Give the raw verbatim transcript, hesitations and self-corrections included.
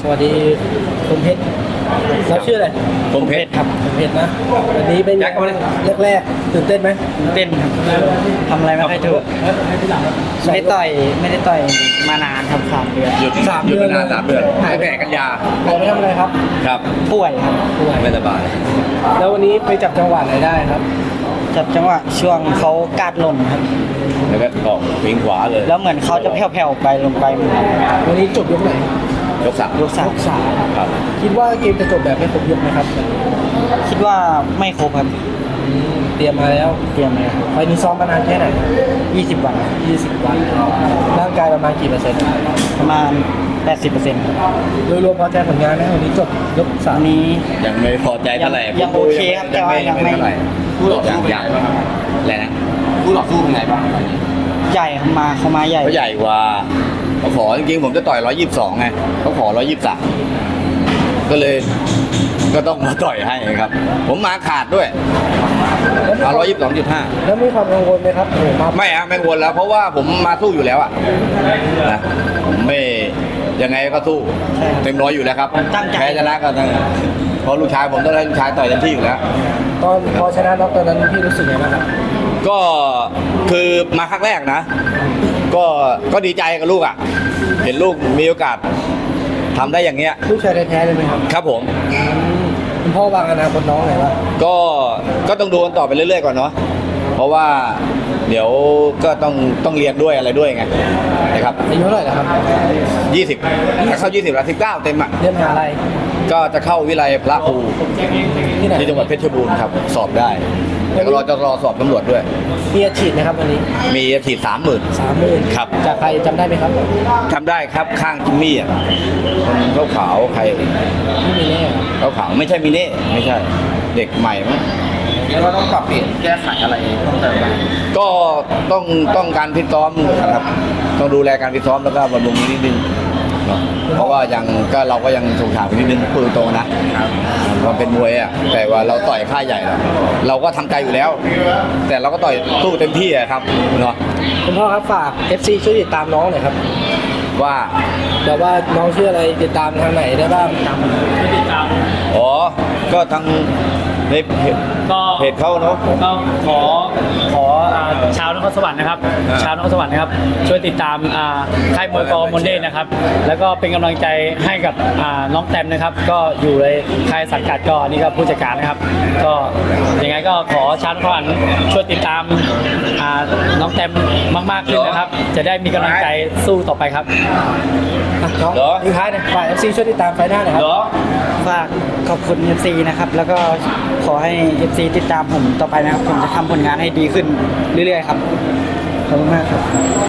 สวัสดีคุณเพชรเราชื่ออะไรผมเพชรครับคุณเพชรนะวันนี้เป็นแจ็คเอาเลยแรกๆตื่นเต้นไหมเต้นครับทำอะไรไม่ค่อยถูกไม่ได้ต่อยไม่ได้ต่อยมานานครับสามเดือนหยุดสามหยุดเดือนไปนานสามเดือนหายไปไหนกันยาหายไปทำอะไรครับครับป่วยครับไม่สบายแล้ววันนี้ไปจับจังหวะไหนได้ครับจับจังหวะช่วงเขากาดหล่นครับแล้วก็ออกพิงขวาเลยแล้วเหมือนเขาจะแผ่วๆไปลงไปเหมือนกันวันนี้จบยกไหนยกสามยกสามยกสามครับคิดว่าเกมจะจบแบบไม่ครบยกไหมครับคิดว่าไม่ครบครับอืมเตรียมมาแล้วเตรียมเลยครับไฟล์นี้ซ้อมมานานแค่ไหนยี่สิบวันยี่สิบวันร่างกายประมาณกี่เปอร์เซ็นต์ประมาณแปดสิบเปอร์เซ็นต์โดยรวมพอใจผลงานไหมวันนี้จบยกสามอันนี้ยังไม่พอใจเท่าไหร่ยังโอเคครับแต่ว่ายังไม่เท่าไหร่ยังยังอะไรนะคู่ต่อสู้เป็นไงบ้างตอนนี้ใหญ่เขามาเขามาใหญ่เขาใหญ่กว่าเขาขอจริงๆผมจะต่อยร้อยยี่สิบสองไงเขาขอร้อยยี่สิบสามก็เลยก็ต้องมาต่อยให้ครับ ผมมาขาดด้วยเอาร้อยยี่สิบสองจุดห้าแล้วมีความกังวลไหมครับโอ้โหมาไม่อะไม่วนแล้ว เพราะว่าผมมาสู้อยู่แล้วอะนะผมไม่ยังไงก็สู้เต็มร้อยอยู่แล้วครับแพ้ชนะก็ต้องเพราะลูกชายผมต้องให้ลูกชายต่อยเต็มที่อยู่แล้วตอนพอชนะน็อกตอนนั้นพี่รู้สึกไงบ้างครับก็คือมาครั้งแรกนะ ก็ก็ดีใจกับลูกอ่ะ เห็นลูกมีโอกาสทำได้อย่างเงี้ยลูกชายแท้ๆเลยไหมครับครับผมอืมคุณพ่อวางอนาคตน้องไงวะก็ก็ต้องดูกันต่อไปเรื่อยๆก่อนเนาะเพราะว่าเดี๋ยวก็ต้องต้องเรียนด้วยอะไรด้วยไงนะครับอายุเท่าไหร่แล้วครับยี่สิบถ้าเข้ายี่สิบแล้วสิบเก้าเต็มอ่ะเรียนมหาลัยก็จะเข้าวิไลพระครูที่ไหนที่จังหวัดเพชรบูรณ์ครับ สอบได้แล้วก็รอจะรอสอบตำรวจด้วยมีอาชีพนะครับวันนี้มีอาชีพสามหมื่นสามหมื่นครับจากใครจำได้ไหมครับทำได้ครับข้างจิมมี่อ่ะคนขาวๆใครไม่มีแน่ขาวขาวๆไม่ใช่มิเน่ไม่ใช่เด็กใหม่มั้งแล้วเราต้องปรับเปลี่ยนแก้ไขอะไรเพิ่มเติมไหมก็ต้องต้องการพิตซ้อมครับต้องดูแลการพิตซ้อมแล้วก็บำรุงนิดนึงเนาะเพราะว่ายังก็เราก็ยังถูกถามนิดนึงพูดตรงๆนะเราเป็นมวยอ่ะแต่ว่าเราต่อยค่ายใหญ่แล้วเราก็ทำใจอยู่แล้ว แต่เราก็ต่อยสู้เต็มที่อะครับเนาะคุณพ่อครับฝาก เอฟ ซี ช่วยติดตามน้องหน่อยครับว่าแบบว่าน้องชื่ออะไรติดตามทางไหนได้บ้างติดตามอ๋อก็ทางในเพจก็เพจเขาเนาะก็ขอขออ่าชาวนครสวรรค์นะครับอ่าชาวนครสวรรค์นะครับ ช่วยติดตามอ่าค่ายมวยกอมอนเด้นะครับ แล้วก็เป็นกำลังใจให้กับอ่าน้องแตมนะครับ ก็อยู่ในค่ายสังกัดก็อันนี่ก็ผู้จัดการนะครับ ก็ยังไงก็ขอชาวนครสวรรค์ช่วยติดตามอ่าน้องแตมมากๆขึ้นนะครับ จะได้มีกำลังใจสู้ต่อไปครับอ่ะน้องทิ้งท้ายหนะฝาก เอฟ ซี ช่วยติดตามไฟหน้าหน่อยครับเหรอฝากขอบคุณ เอฟ ซี นะครับ แล้วก็ขอให้ เอฟ ซี ติดตามผมต่อไปนะครับ ผมจะทำผลงานให้ดีขึ้นเรื่อยๆครับ ขอบคุณมากครับ